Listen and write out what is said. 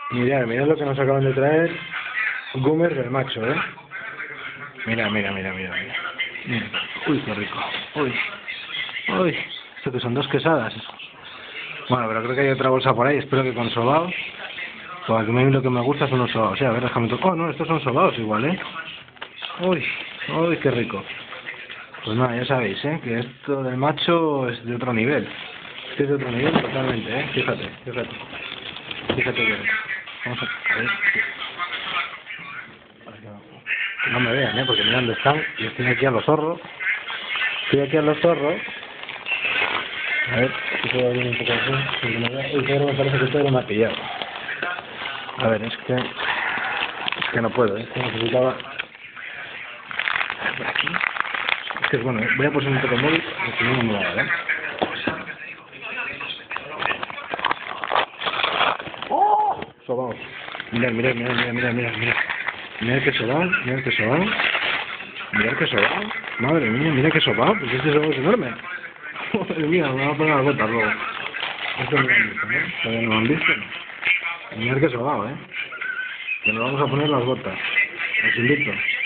Mirad lo que nos acaban de traer. Gummers del macho, ¿eh? Mira. Mira. Uy, qué rico. Uy. Esto que son 2 quesadas. Bueno, pero creo que hay otra bolsa por ahí. Espero que con sobaos. Pues aquí lo que me gusta son los sobaos. A ver, déjame tocar. Oh, no, estos son sobaos igual, ¿eh? Uy, qué rico. Pues nada, ya sabéis, ¿eh? Que esto del macho es de otro nivel. Es de otro nivel totalmente, ¿eh? Fíjate que... Vamos a ver. Que no me vean, ¿eh? Porque mira dónde están. Yo estoy aquí a los zorros. A ver, si puedo abrir un poco así. Porque el Pedro me parece que el Pedro me ha pillado. A ver, es que no puedo, ¿eh? Es que necesitaba... Por aquí. Es que bueno, voy a poner un poco el móvil, porque no me va a dar, ¿eh? ¡Oh! Sobao. Mirad. Mirad que sobao. Mirad que sobao. Madre mía, mira que sobao. Pues este sobao es enorme. Madre mía, me voy a poner las botas luego. Esto no lo han visto, ¿no? Todavía no lo han visto. Mirad que sobao, ¿eh? Que nos vamos a poner las botas. Os invito.